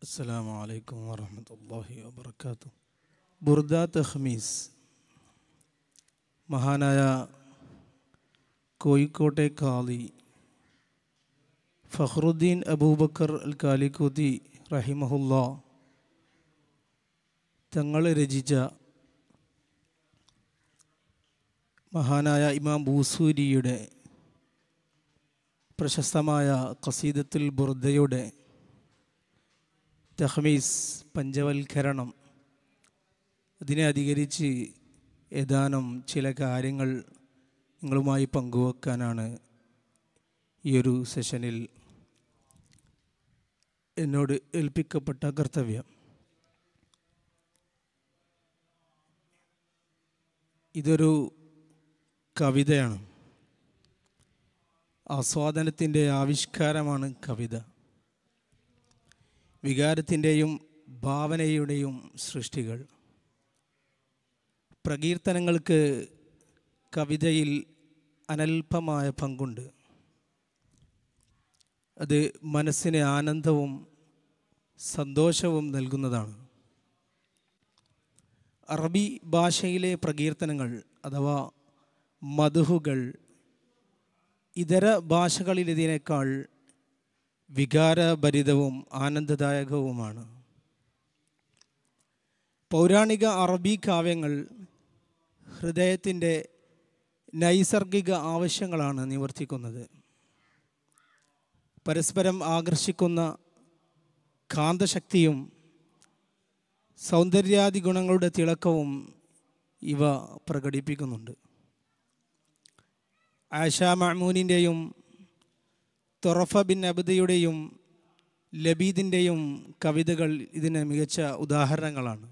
അസ്സലാമു അലൈക്കും വറഹ്മത്തുള്ളാഹി വബറകാതുഹു. ബുർദ തഖ്മീസ്. മഹാനായ കോഴിക്കോട്ടെ ഖാദി ഫഖ്റുദ്ദീൻ അബൂബക്കർ അൽ കാലിക്കൂത്തി റഹിമഹുല്ലാ തങ്ങൾ രചിച്ച മഹാനായ ഇമാം ബൂസൂരിയുടെ പ്രശസ്തമായ ഖസീദത്തുൽ ബുർദയുടെ തഖ്മീസ് പഞ്ചവൽക്കരണം, അതിനെ അധികരിച്ച് ഏതാനും ചില കാര്യങ്ങൾ നിങ്ങളുമായി പങ്കുവെക്കാനാണ് ഈ ഒരു സെഷനിൽ എന്നോട് ഏൽപ്പിക്കപ്പെട്ട കർത്തവ്യം. ഇതൊരു കവിതയാണ്. ആസ്വാദനത്തിൻ്റെ ആവിഷ്കാരമാണ് കവിത. വികാരത്തിൻ്റെയും ഭാവനയുടെയും സൃഷ്ടികൾ. പ്രകീർത്തനങ്ങൾക്ക് കവിതയിൽ അനൽപമായ പങ്കുണ്ട്. അത് മനസ്സിന് ആനന്ദവും സന്തോഷവും നൽകുന്നതാണ്. അറബി ഭാഷയിലെ പ്രകീർത്തനങ്ങൾ അഥവാ മദ്ഹുകൾ ഇതര ഭാഷകളിലേതിനേക്കാൾ വികാരഭരിതവും ആനന്ദദായകവുമാണ്. പൗരാണിക അറബി കാവ്യങ്ങൾ ഹൃദയത്തിൻ്റെ നൈസർഗിക ആവശ്യങ്ങളാണ് നിവർത്തിക്കുന്നത്. പരസ്പരം ആകർഷിക്കുന്ന കാന്തശക്തിയും സൗന്ദര്യാദി ഗുണങ്ങളുടെ തിളക്കവും ഇവ പ്രകടിപ്പിക്കുന്നുണ്ട്. ആയിഷ മഅ്മൂനിൻ്റെയും തൊറഫ ബിൻ അബ്ദിയുടെയും ലബീദിൻ്റെയും കവിതകൾ ഇതിന് മികച്ച ഉദാഹരണങ്ങളാണ്.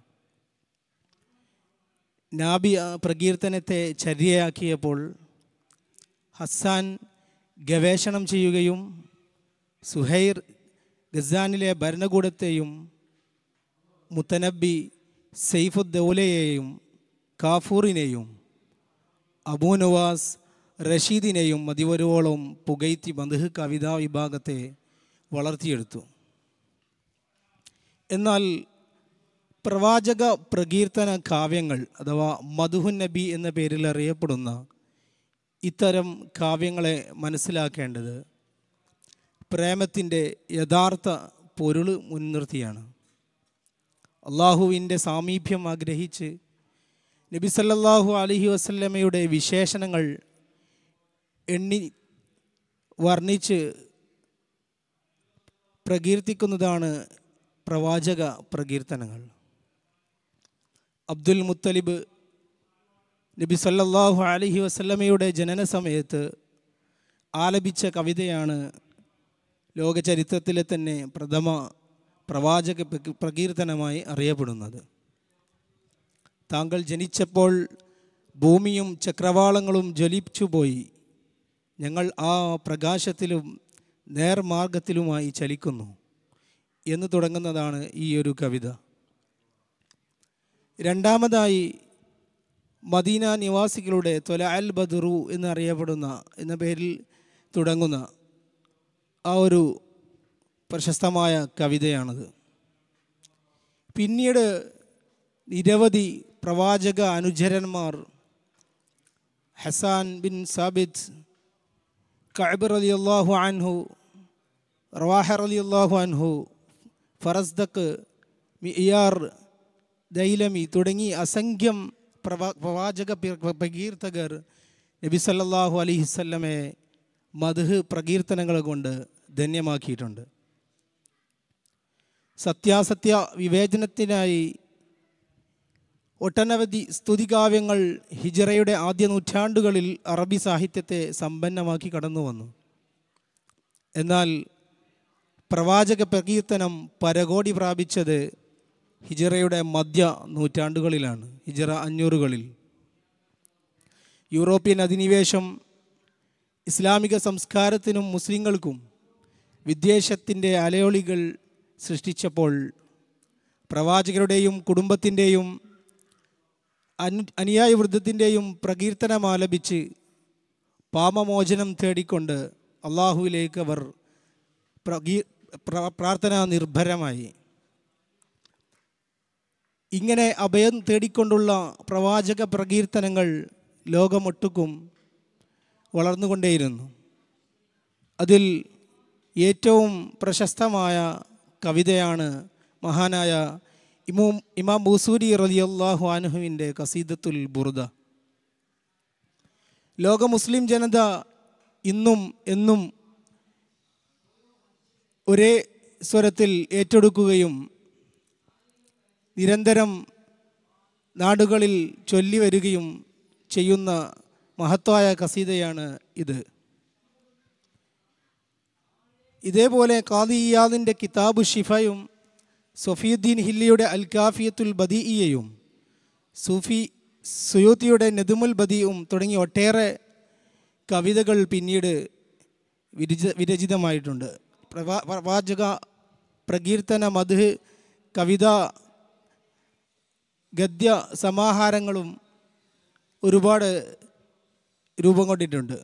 നാബി പ്രകീർത്തനത്തെ ചര്യയാക്കിയപ്പോൾ ഹസ്സാൻ ഗവേഷണം ചെയ്യുകയും സുഹൈർ ഗസാനിലെ ഭരണകൂടത്തെയും മുത്തനബി സൈഫുദ്ദൗലയെയും കാഫൂറിനെയും അബൂ നവാസ് റഷീദിനെയും മതിവരുവോളം പുകഴ്ത്തി മദ്ഹ് കവിതാ വിഭാഗത്തെ വളർത്തിയെടുത്തു. എന്നാൽ പ്രവാചക പ്രകീർത്തന കാവ്യങ്ങൾ അഥവാ മദ്ഹുൻ നബി എന്ന പേരിൽ അറിയപ്പെടുന്ന ഇത്തരം കാവ്യങ്ങളെ മനസ്സിലാക്കേണ്ടത് പ്രേമത്തിൻ്റെ യഥാർത്ഥ പൊരുൾ മുൻനിർത്തിയാണ്. അള്ളാഹുവിൻ്റെ സാമീപ്യം ആഗ്രഹിച്ച് നബി സല്ലല്ലാഹു അലൈഹി വസല്ലമയുടെ വിശേഷണങ്ങൾ എണ്ണി വർണ്ണിച്ച് പ്രകീർത്തിക്കുന്നതാണ് പ്രവാചക പ്രകീർത്തനങ്ങൾ. അബ്ദുൽ മുത്തലിബ് നബി സല്ലല്ലാഹു അലൈഹി വസല്ലമയുടെ ജനന സമയത്ത് ആലപിച്ച കവിതയാണ് ലോക ചരിത്രത്തിലെ തന്നെ പ്രഥമ പ്രവാചക പ്രകീർത്തനമായി അറിയപ്പെടുന്നത്. താങ്കൾ ജനിച്ചപ്പോൾ ഭൂമിയും ചക്രവാളങ്ങളും ജ്വലിച്ചുപോയി, ഞങ്ങൾ ആ പ്രകാശത്തിലും നേർമാർഗത്തിലുമായി ചലിക്കുന്നു എന്ന് തുടങ്ങുന്നതാണ് ഈ ഒരു കവിത. രണ്ടാമതായി മദീന നിവാസികളുടെ ത്വല അൽ ബദറു എന്നറിയപ്പെടുന്ന എന്ന പേരിൽ തുടങ്ങുന്ന ആ ഒരു പ്രശസ്തമായ കവിതയാണത്. പിന്നീട് നിരവധി പ്രവാചക അനുചരന്മാർ ഹസാൻ ബിൻ സാബിത്ത്, കഅബ് റളിയല്ലാഹു അൻഹു, റവാഹ റളിയല്ലാഹു അൻഹു, ഫറസ്ദഖ്, മിയാർ, ദൈലമി തുടങ്ങി അസംഖ്യം പ്രവാചക പ്രകീർത്തകർ നബി സല്ലല്ലാഹു അലൈഹി വസല്ലമയെ മദ്ഹ് പ്രകീർത്തനങ്ങൾ കൊണ്ട് ധന്യമാക്കിയിട്ടുണ്ട്. സത്യാസത്യ വിവേചനത്തിനായി ഒട്ടനവധി സ്തുതികാവ്യങ്ങൾ ഹിജ്റയുടെ ആദ്യ നൂറ്റാണ്ടുകളിൽ അറബി സാഹിത്യത്തെ സമ്പന്നമാക്കി കടന്നു വന്നു. എന്നാൽ പ്രവാചക പ്രകീർത്തനം പരകോടി പ്രാപിച്ചത് ഹിജ്റയുടെ മധ്യ നൂറ്റാണ്ടുകളിലാണ്, ഹിജ്റ 500-കളിൽ. യൂറോപ്യൻ അധിനിവേശം ഇസ്ലാമിക സംസ്കാരത്തിനും മുസ്ലിങ്ങൾക്കും വിദ്വേഷത്തിൻ്റെ അലയൊളികൾ സൃഷ്ടിച്ചപ്പോൾ പ്രവാചകരുടെയും കുടുംബത്തിൻ്റെയും അനുയായ വൃദ്ധത്തിൻ്റെയും പ്രകീർത്തനം ആലപിച്ച് പാപമോചനം തേടിക്കൊണ്ട് അള്ളാഹുവിലേക്ക് അവർ പ്രാർത്ഥനാ നിർഭരമായി. ഇങ്ങനെ അഭയം തേടിക്കൊണ്ടുള്ള പ്രവാചക പ്രകീർത്തനങ്ങൾ ലോകമൊട്ടുക്കും വളർന്നുകൊണ്ടേയിരുന്നു. അതിൽ ഏറ്റവും പ്രശസ്തമായ കവിതയാണ് മഹാനായ ഇമാം ബൂസൂരി റളിയല്ലാഹു അൻഹുവിൻ്റെ ഖസീദത്തുൽ ബുർദ. ലോക മുസ്ലിം ജനത ഇന്നും എന്നും ഒരേ സ്വരത്തിൽ ഏറ്റെടുക്കുകയും നിരന്തരം നാടുകളിൽ ചൊല്ലി വരികയും ചെയ്യുന്ന മഹത്തായ ഖസീദയാണ് ഇത്. ഇതേപോലെ ഖാദി ഇയാദിൻ്റെ കിതാബു ഷിഫയും സഫീയുദ്ദീൻ ഹില്ലിയുടെ അൽ കാഫിയത്തുൽ ബദീഇയയും സുയൂത്തിയുടെ നദുമുൽ ബദീഉം തുടങ്ങിയ ഒട്ടേറെ കവിതകൾ പിന്നീട് വിരചിതമായിട്ടുണ്ട്. പ്രവാചക പ്രകീർത്തന മദ്ഹ് കവിത ഗദ്യ സമാഹാരങ്ങളും ഒരുപാട് രൂപം കൊണ്ടിട്ടുണ്ട്.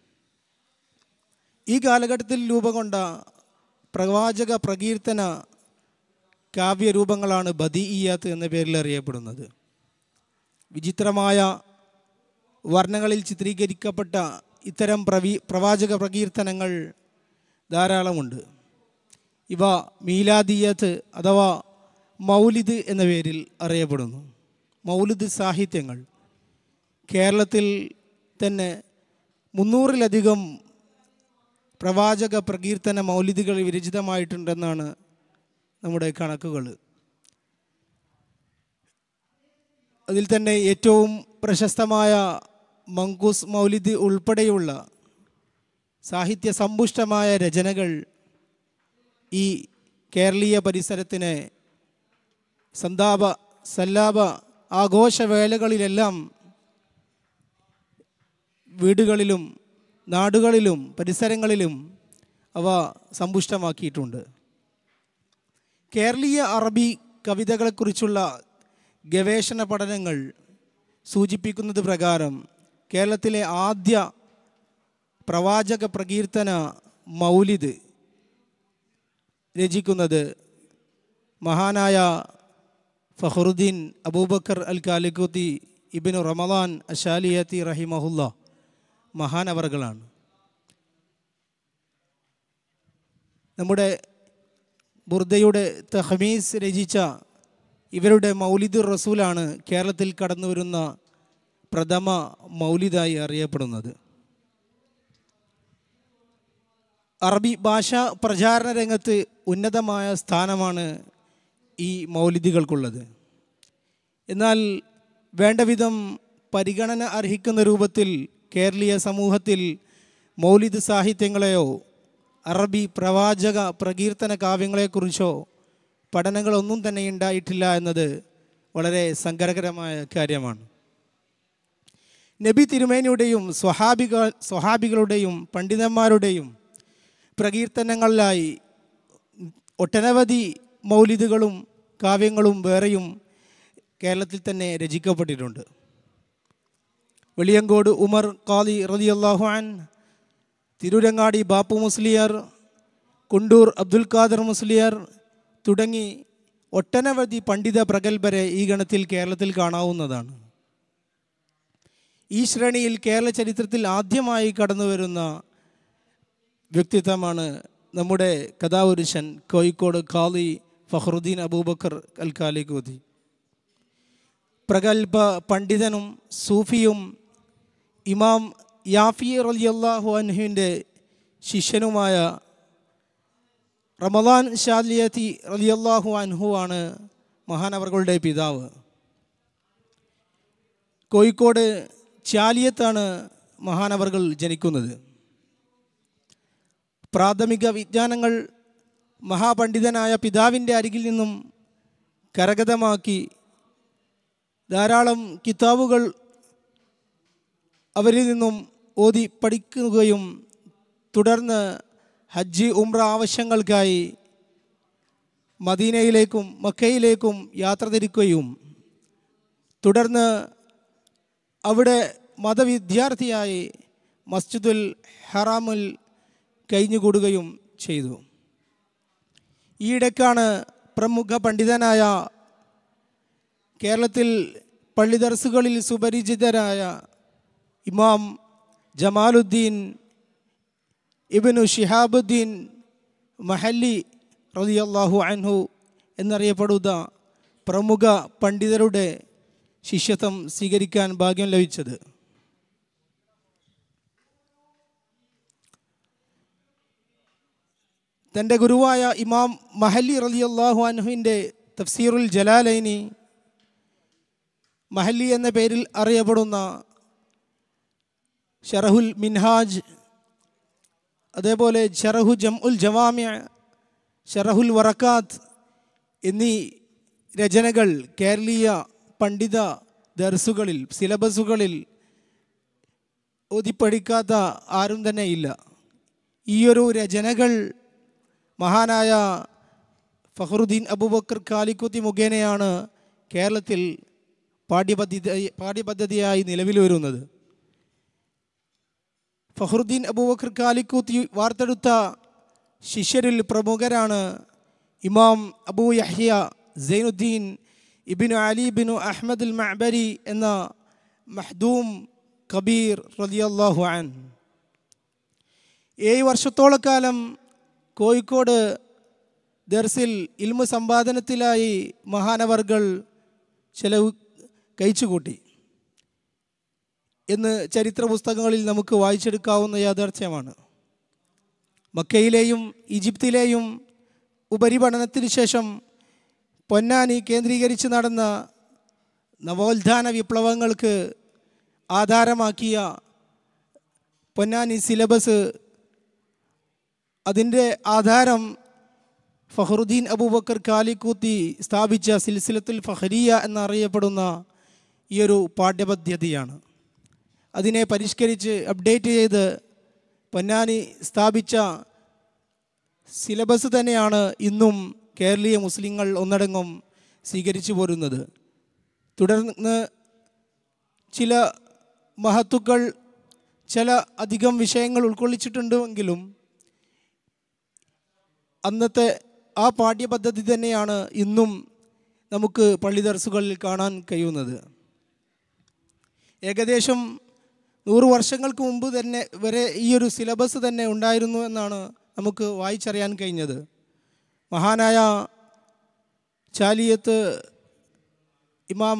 ഈ കാലഘട്ടത്തിൽ രൂപം കൊണ്ട പ്രവാചക പ്രകീർത്തന കാവ്യരൂപങ്ങളാണ് ബദീഇയാത്ത് എന്ന പേരിൽ അറിയപ്പെടുന്നത്. വിചിത്രമായ വർണ്ണങ്ങളിൽ ചിത്രീകരിക്കപ്പെട്ട ഇത്തരം പ്രവാചക പ്രകീർത്തനങ്ങൾ ധാരാളമുണ്ട്. ഇവ മീലാദിയത്ത് അഥവാ മൗലിദ് എന്ന പേരിൽ അറിയപ്പെടുന്നു. മൗലിദ് സാഹിത്യങ്ങൾ കേരളത്തിൽ തന്നെ 300-ലധികം പ്രവാചക പ്രകീർത്തന മൗലിദുകൾ വിരചിതമായിട്ടുണ്ടെന്നാണ് നമ്മുടെ കണക്കുകൾ. അതിൽ തന്നെ ഏറ്റവും പ്രശസ്തമായ മങ്കൂസ് മൗലിദ് ഉൾപ്പെടെയുള്ള സാഹിത്യ സമ്പുഷ്ടമായ രചനകൾ ഈ കേരളീയ പരിസരത്തിന് സല്ലാപ ആഘോഷവേളകളിലെല്ലാം വീടുകളിലും നാടുകളിലും പരിസരങ്ങളിലും അവ സമ്പുഷ്ടമാക്കിയിട്ടുണ്ട്. കേരളീയ അറബി കവിതകളെക്കുറിച്ചുള്ള ഗവേഷണ പഠനങ്ങൾ സൂചിപ്പിക്കുന്നത് പ്രകാരം കേരളത്തിലെ ആദ്യ പ്രവാചക പ്രകീർത്തന മൗലിദ് രചിക്കുന്നത് മഹാനായ ഫഖറുദ്ദീൻ അബൂബക്കർ അൽ കാലിക്കൂത്തി ഇബ്നു റമദാൻ അശാലിയത്തി റഹിമഹുല്ല മഹാനവറുകളാണ്. നമ്മുടെ ബുർദയുടെ തഹ്മീസ് രചിച്ച ഇവരുടെ മൗലിദുർ റസൂലാണ് കേരളത്തിൽ കടന്നു വരുന്ന പ്രഥമ മൗലിദായി അറിയപ്പെടുന്നത്. അറബി ഭാഷാ പ്രചാരണ രംഗത്ത് ഉന്നതമായ സ്ഥാനമാണ് ഈ മൗലിദുകൾക്കുള്ളത്. എന്നാൽ വേണ്ടവിധം പരിഗണന അർഹിക്കുന്ന രൂപത്തിൽ കേരളീയ സമൂഹത്തിൽ മൗലിദ് സാഹിത്യങ്ങളെയോ അറബി പ്രവാചക പ്രകീർത്തന കാവ്യങ്ങളെക്കുറിച്ചോ പഠനങ്ങളൊന്നും തന്നെ ഉണ്ടായിട്ടില്ല എന്നത് വളരെ സങ്കടകരമായ കാര്യമാണ്. നബി തിരുമേനിയുടെയും സ്വഹാബികളുടെയും പണ്ഡിതന്മാരുടെയും പ്രകീർത്തനങ്ങളിലായി ഒട്ടനവധി മൗലിദുകളും കാവ്യങ്ങളും വേറെയും കേരളത്തിൽ തന്നെ രചിക്കപ്പെട്ടിട്ടുണ്ട്. വെളിയങ്കോട് ഉമർ ഖാദി റളിയല്ലാഹു അൻഹു, തിരൂരങ്ങാടി ബാപ്പു മുസ്ലിയാർ, കുണ്ടൂർ അബ്ദുൽ ഖാദർ മുസ്ലിയാർ തുടങ്ങി ഒട്ടനവധി പണ്ഡിത പ്രഗത്ഭരെ ഈ ഗണത്തിൽ കേരളത്തിൽ കാണാവുന്നതാണ്. ഈ ശ്രേണിയിൽ കേരള ചരിത്രത്തിൽ ആദ്യമായി കടന്നു വരുന്ന വ്യക്തിത്വമാണ് നമ്മുടെ കഥാപുരുഷൻ കോഴിക്കോട് ഖാദി ഫഖറുദ്ദീൻ അബൂബക്കർ അൽ കാലിക്കൂത്തി. പ്രഗത്ഭ പണ്ഡിതനും സൂഫിയും ഇമാം യാഫി റളിയല്ലാഹു അൻഹുവിൻ്റെ ശിഷ്യനുമായ റമദാൻ ശാലിയത്തി റളിയല്ലാഹു അൻഹു ആണ് മഹാനവറുകളുടെ പിതാവ്. കോഴിക്കോട് ചാലിയത്താണ് മഹാനവറുകൾ ജനിക്കുന്നത്. പ്രാഥമിക വിജ്ഞാനങ്ങൾ മഹാപണ്ഡിതനായ പിതാവിൻ്റെ അരികിൽ നിന്നും കരഗതമാക്കി ധാരാളം കിതാബുകൾ അവരിൽ നിന്നും ഓതി പഠിക്കുകയും തുടർന്ന് ഹജ്ജ് ഉംറ ആവശ്യങ്ങൾക്കായി മദീനയിലേക്കും മക്കയിലേക്കും യാത്ര തിരിക്കുകയും തുടർന്ന് അവിടെ മതവിദ്യാർത്ഥിയായി മസ്ജിദുൽ ഹറാമിൽ കഴിഞ്ഞുകൂടുകയും ചെയ്തു. ഈയിടയ്ക്കാണ് പ്രമുഖ പണ്ഡിതനായ കേരളത്തിൽ പള്ളി ദർസുകളിൽ സുപരിചിതരായ ഇമാം ജമാലുദ്ദീൻ ഇബ്നു ഷിഹാബുദ്ദീൻ മഹല്ലി റളിയല്ലാഹു അൻഹു എന്നറിയപ്പെടുന്ന പ്രമുഖ പണ്ഡിതരുടെ ശിഷ്യത്വം സ്വീകരിക്കാൻ ഭാഗ്യം ലഭിച്ചത്. തൻ്റെ ഗുരുവായ ഇമാം മഹല്ലി റളിയല്ലാഹു അൻഹുവിൻ്റെ തഫ്സീറുൽ ജലാലൈനി, മഹല്ലി എന്ന പേരിൽ അറിയപ്പെടുന്ന ഷറഹുൽ മിൻഹാജ്, അതേപോലെ ഷറഹു ജംഉൽ ജവാമി, ഷറഹുൽ വറക്കാത്ത് എന്നീ രചനകൾ കേരളീയ പണ്ഡിത ദർസുകളിൽ, സിലബസുകളിൽ ഓതിപ്പഠിക്കാത്ത ആരും തന്നെ ഇല്ല. ഈയൊരു രചനകൾ മഹാനായ ഫഖറുദ്ദീൻ അബൂബക്കർ കാലിക്കുത്തി മുഖേനയാണ് കേരളത്തിൽ പാഠ്യപദ്ധതിയായി നിലവിൽ വരുന്നത്. ഫഖറുദ്ദീൻ അബൂബക്കർ കാലിക്കുത്തി വാർത്തെടുത്ത ശിഷ്യരിൽ പ്രമുഖരാണ് ഇമാം അബൂ യഹ്യ സൈനുദ്ദീൻ ഇബ്നു അലി ഇബ്നു അഹ്മദ് അൽ മഅബരി എന്ന മഹ്ദൂം കബീർ റളിയല്ലാഹു അൻഹു. 7 വർഷത്തോളക്കാലം കോഴിക്കോട് ദർസിൽ ഇൽമു സമ്പാദനത്തിലായി മഹാനവർകൾ ചെലവ് കഴിച്ചുകൂട്ടി എന്ന് ചരിത്ര പുസ്തകങ്ങളിൽ നമുക്ക് വായിച്ചെടുക്കാവുന്ന യാഥാർത്ഥ്യമാണ്. മക്കയിലെയും ഈജിപ്തിലെയും ഉപരിപഠനത്തിന് ശേഷം പൊന്നാനി കേന്ദ്രീകരിച്ച് നടന്ന നവോത്ഥാന വിപ്ലവങ്ങൾക്ക് ആധാരമാക്കിയ പൊന്നാനി സിലബസ്, അതിൻ്റെ ആധാരം ഫഖറുദ്ദീൻ അബൂബക്കർ കാലിക്കൂത്തി സ്ഥാപിച്ച സിൽസിലത്തുൽ ഫഖരിയ എന്നറിയപ്പെടുന്ന ഈയൊരു പാഠ്യപദ്ധതിയാണ്. അതിനെ പരിഷ്കരിച്ച് അപ്ഡേറ്റ് ചെയ്ത് പൊന്നാനി സ്ഥാപിച്ച സിലബസ് തന്നെയാണ് ഇന്നും കേരളീയ മുസ്ലിങ്ങൾ ഒന്നടങ്കം സ്വീകരിച്ചു പോരുന്നത്. തുടർന്ന് ചില മഹത്തുക്കൾ ചില അധികം വിഷയങ്ങൾ ഉൾക്കൊള്ളിച്ചിട്ടുണ്ടെങ്കിലും അന്നത്തെ ആ പാഠ്യപദ്ധതി തന്നെയാണ് ഇന്നും നമുക്ക് പള്ളി ദർസുകളിൽ കാണാൻ കഴിയുന്നത്. ഏകദേശം 100 വർഷങ്ങൾക്ക് മുമ്പ് തന്നെ വരെ ഈ ഒരു സിലബസ് തന്നെ ഉണ്ടായിരുന്നു എന്നാണ് നമുക്ക് വായിച്ചറിയാൻ കഴിഞ്ഞത്. മഹാനായ ചാലിയത്ത് ഇമാം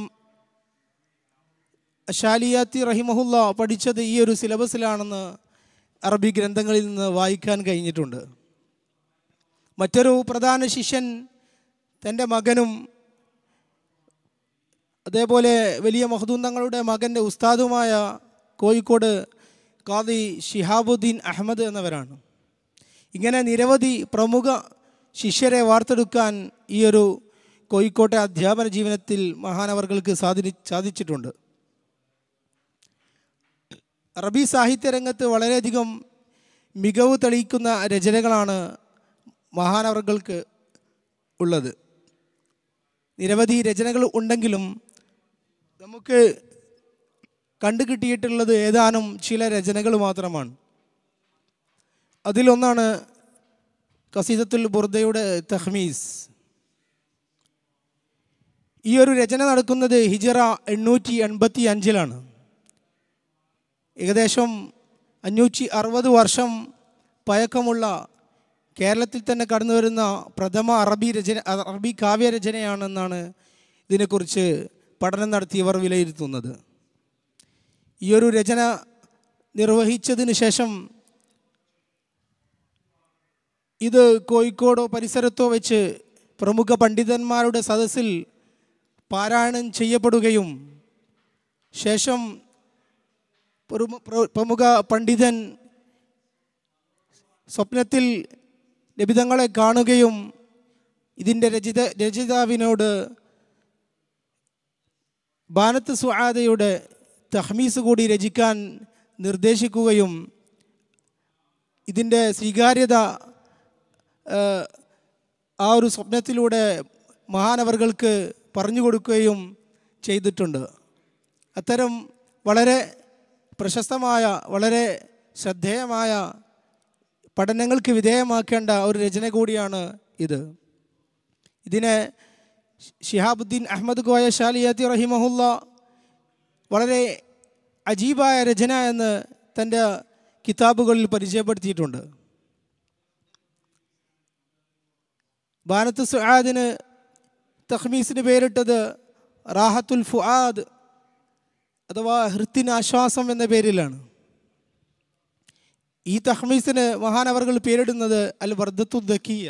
ഷാലിയാത്തി റഹിമഹുല്ല പഠിച്ചത് ഈ ഒരു സിലബസിലാണെന്ന് അറബി ഗ്രന്ഥങ്ങളിൽ നിന്ന് വായിക്കാൻ കഴിഞ്ഞിട്ടുണ്ട്. മറ്റൊരു പ്രധാന ശിഷ്യൻ തൻ്റെ മകനും അതേപോലെ വലിയ മഖ്ദൂം തങ്ങളുടെ മകൻ്റെ ഉസ്താദുമായ കോഴിക്കോട് ഖാദി ശിഹാബുദ്ദീൻ അഹമ്മദ് എന്നവരാണ്. ഇങ്ങനെ നിരവധി പ്രമുഖ ശിഷ്യരെ വാർത്തെടുക്കാൻ ഈ ഒരു കോഴിക്കോട്ടെ അധ്യാപന ജീവനത്തിൽ മഹാനവർകൾക്ക് സാധിച്ചിട്ടുണ്ട്. അറബി സാഹിത്യ രംഗത്ത് വളരെയധികം മികവ് തെളിയിക്കുന്ന രചനകളാണ് മഹാനവർകൾക്ക് ഉള്ളത്. നിരവധി രചനകൾ ഉണ്ടെങ്കിലും നമുക്ക് കണ്ടുകിട്ടിയിട്ടുള്ളത് ഏതാനും ചില രചനകൾ മാത്രമാണ്. അതിലൊന്നാണ് ഖസീദത്തുൽ ബുർദയുടെ തഹ്മീസ്. ഈ ഒരു രചന നടക്കുന്നത് ഹിജറ 885 ഏകദേശം 560 വർഷം പഴക്കമുള്ള കേരളത്തിൽ തന്നെ കടന്നു വരുന്ന പ്രഥമ അറബി കാവ്യരചനയാണെന്നാണ് ഇതിനെക്കുറിച്ച് പഠനം നടത്തിയവർ വിലയിരുത്തുന്നത്. ഈ ഒരു രചന നിർവഹിച്ചതിന് ശേഷം ഇത് കോഴിക്കോടോ പരിസരത്തോ വെച്ച് പ്രമുഖ പണ്ഡിതന്മാരുടെ സദസ്സിൽ പാരായണം ചെയ്യപ്പെടുകയും ശേഷം പ്രമുഖ പണ്ഡിതൻ സ്വപ്നത്തിൽ നബിതങ്ങളെ കാണുകയും ഇതിൻ്റെ രചയിതാവിനോട് ബാനത്ത് സുആദയുടെ തഹ്മീസ് കൂടി രചിക്കാൻ നിർദ്ദേശിക്കുകയും ഇതിൻ്റെ സ്വീകാര്യത ആ ഒരു സ്വപ്നത്തിലൂടെ മഹാനവർകൾക്ക് പറഞ്ഞു കൊടുക്കുകയും ചെയ്തിട്ടുണ്ട്. അത്തരം വളരെ പ്രശസ്തമായ വളരെ ശ്രദ്ധേയമായ പഠനങ്ങൾക്ക് വിധേയമാക്കേണ്ട ഒരു രചന കൂടിയാണ് ഇത്. ഇതിനെ ഷിഹാബുദ്ദീൻ അഹമ്മദ് കോയ ഷാലിയാത്തി റഹിമഹുല്ല വളരെ അജീബായ രചന എന്ന് തൻ്റെ കിതാബുകളിൽ പരിചയപ്പെടുത്തിയിട്ടുണ്ട്. ബാനത്ത് സുആദിന് തഖ്മീസിന് പേരിട്ടത് റാഹത്തുൽ ഫുആദ് അഥവാ ഹൃത്തിന് ആശ്വാസം എന്ന പേരിലാണ്. ഈ തഖ്മീസിന് മഹാനവർകൾ പേരിടുന്നത് അൽ വർദത്തു ദക്കിയ,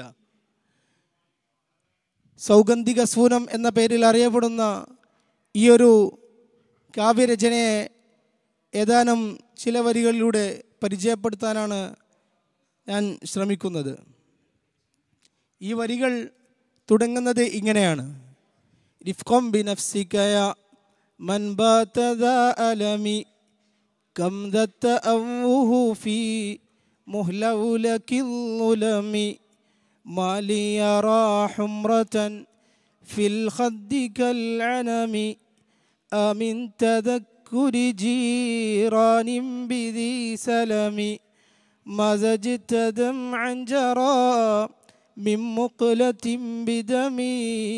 സൗഗന്ധിക സൂനം എന്ന പേരിൽ അറിയപ്പെടുന്ന ഈ ഒരു കാവ്യരചനയെ ഏതാനും ചില വരികളിലൂടെ പരിചയപ്പെടുത്താനാണ് ഞാൻ ശ്രമിക്കുന്നത്. ഈ വരികൾ തുടങ്ങുന്നത് ഇങ്ങനെയാണ്: റിഫ്ഖം ബിനഫ്സിക മൻ ബാത ദാ അലമി കം ദത്ത അവഹു ഫീ മുഹ്ലൗലകിൽ ഉലമി മാലി യറാ ഹുംറതൻ ഫിൽ ഖദ്ദി കൽ അനമി അമിൻ തദക്കുരി ജീറാനിൻ ബിദി സലമി മസജ്ത ദംഅൻ ജറാ മിൻ മുഖ്ലതിൻ ബിദമി.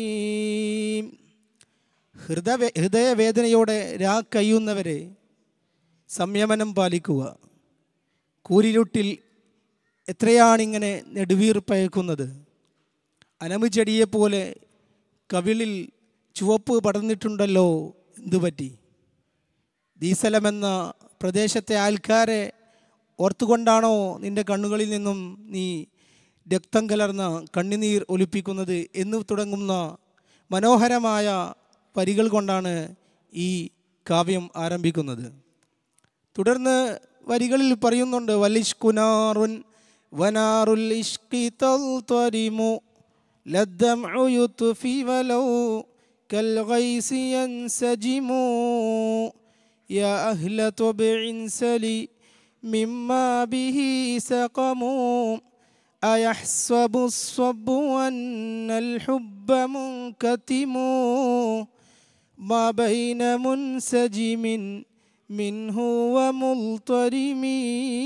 ഹൃദയവേദനയോടെ കയ്യുന്നവരെ സംയമനം പാലിക്കുക. കൂരിരുട്ടിൽ എത്രയാണിങ്ങനെ നെടുവീർപ്പയക്കുന്നത്. അനമുചെടിയെപ്പോലെ കവിളിൽ ചുവപ്പ് പടർന്നിട്ടുണ്ടല്ലോ, എന്തുപറ്റി? ദീസലമെന്ന പ്രദേശത്തെ ആൾക്കാരെ ഓർത്തുകൊണ്ടാണോ നിന്റെ കണ്ണുകളിൽ നിന്നും നീ രക്തം കലർന്ന കണ്ണുനീർ ഒലിപ്പിക്കുന്നത് എന്ന് തുടങ്ങുന്ന മനോഹരമായ വരികൾ കൊണ്ടാണ് ഈ കാവ്യം ആരംഭിക്കുന്നത്. തുടർന്ന് വരികളിൽ പറയുന്നുണ്ട്: വലിഷ്കുനാറുൻ വനാറുൽ ഇഷ്ഖി തൽതരിമു ലദ്ദംഉ യുത്ഫി വലൗ കൽ ഗൈസി യൻസജിമു യാ അഹ്ല തുബഇൻ സലി മിമ്മാ ബിഹി സഖമു അയഹ്സബു الصبു അന്നൽ ഹുബ്ബ മുൻകതിമു മാ ബൈന മുൻസജിമിൻ മിൻഹു വമുൽതരിമി.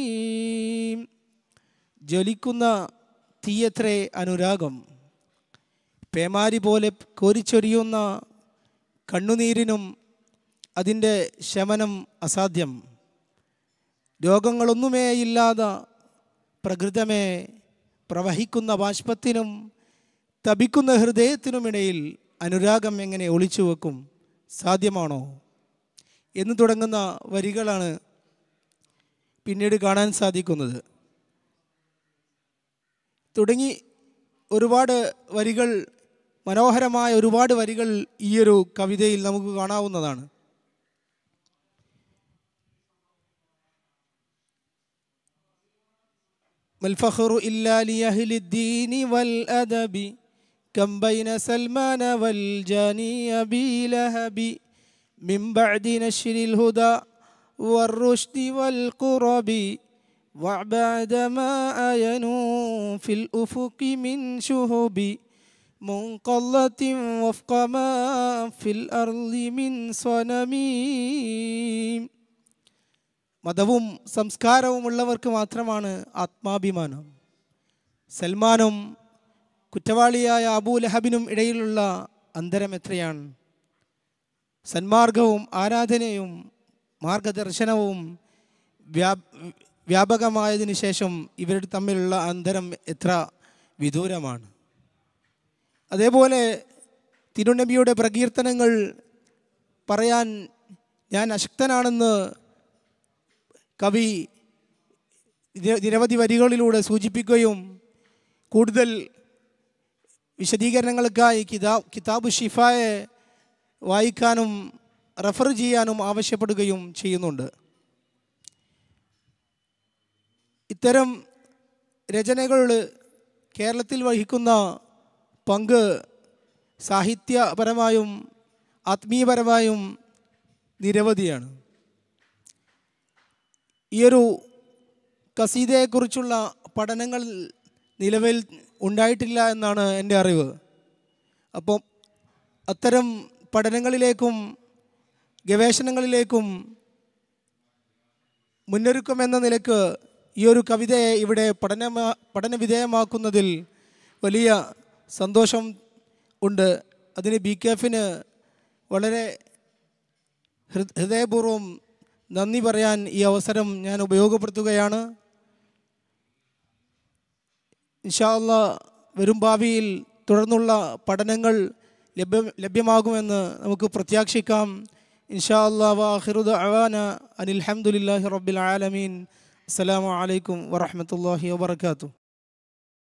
ജ്വലിക്കുന്ന തീയത്രേ അനുരാഗം, പേമാരി പോലെ കോരിച്ചൊരിയുന്ന കണ്ണുനീരിനും അതിൻ്റെ ശമനം അസാധ്യം. രോഗങ്ങളൊന്നുമേയില്ലാതെ പ്രകൃതമേ പ്രവഹിക്കുന്ന ബാഷ്പത്തിനും തപിക്കുന്ന ഹൃദയത്തിനുമിടയിൽ അനുരാഗം എങ്ങനെ ഒളിച്ചു വെക്കും? സാധ്യമാണോ എന്ന് തുടങ്ങുന്ന വരികളാണ് പിന്നീട് കാണാൻ സാധിക്കുന്നത്. തുടങ്ങി ഒരുപാട് വരികൾ, മനോഹരമായ ഒരുപാട് വരികൾ ഈയൊരു കവിതയിൽ നമുക്ക് കാണാവുന്നതാണ്. മൽ ഫഖ്റു ഇല്ലാ ലിഅഹ്ലിദ്ദീനി വൽ അദബി കം ബൈന സൽമാന വൽ ജാനി അബീ ലഹബി മിൻ ബഅദി നശ്രിൽ ഹുദാ വറുശ്ദി വൽ ഖുറബി വബഅദ മാ അയനൂ ഫിൽ ഉഫുഖി മിൻ ശുഹുബി മുൻഖല്ലത്തിൻ വഫ്ഖ മാ ഫിൽ അർളി മിൻ സ്വനമി. മതവും സംസ്കാരവും ഉള്ളവർക്ക് മാത്രമാണ് ആത്മാഭിമാനം. സൽമാനും കുറ്റവാളിയായ അബൂ ലഹബിനും ഇടയിലുള്ള അന്തരം എത്രയാണ്? സന്മാർഗവും ആരാധനയും മാർഗദർശനവും വ്യാപകമായതിനു ശേഷം ഇവരുടെ തമ്മിലുള്ള അന്തരം എത്ര വിദൂരമാണ്. അതേപോലെ തിരുനബിയുടെ പ്രകീർത്തനങ്ങൾ പറയാൻ ഞാൻ അശക്തനാണെന്ന് കവി നിരവധി വരികളിലൂടെ സൂചിപ്പിക്കുകയും കൂടുതൽ വിശദീകരണങ്ങൾക്കായി കിതാബ് ഷിഫായെ വായിക്കാനും റഫർ ചെയ്യാനും ആവശ്യപ്പെടുകയും ചെയ്യുന്നുണ്ട്. ഇത്തരം രചനകൾ കേരളത്തിൽ വഹിക്കുന്ന പങ്ക് സാഹിത്യപരമായും ആത്മീയപരമായും നിരവധിയാണ്. ഈയൊരു കസീദയെക്കുറിച്ചുള്ള പഠനങ്ങൾ നിലവിൽ ഉണ്ടായിട്ടില്ല എന്നാണ് എൻ്റെ അറിവ്. അപ്പം അത്തരം പഠനങ്ങളിലേക്കും ഗവേഷണങ്ങളിലേക്കും മുന്നൊരുക്കം എന്ന നിലക്ക് ഈ ഒരു കവിതയെ ഇവിടെ പഠനവിധേയമാക്കുന്നതിൽ വലിയ സന്തോഷം ഉണ്ട്. അതിന് BKF-ന് വളരെ ഹൃദയപൂർവ്വം നന്ദി പറയാൻ ഈ അവസരം ഞാൻ ഉപയോഗപ്പെടുത്തുകയാണ്. ഇൻഷാ അല്ലാഹ് വരും ഭാവിയിൽ തുടർന്നുള്ള പഠനങ്ങൾ ലഭ്യമാകുമെന്ന് നമുക്ക് പ്രത്യാക്ഷിക്കാം. ഇൻഷാ അല്ലാഹ് വആഖിറു ദഅവാന അനിൽ ഹംദുലില്ലാഹി റബ്ബിൽ ആലമീൻ. അസ്സലാമു അലൈക്കും വറഹ്മത്തുള്ളാഹി വബറകാതുഹു.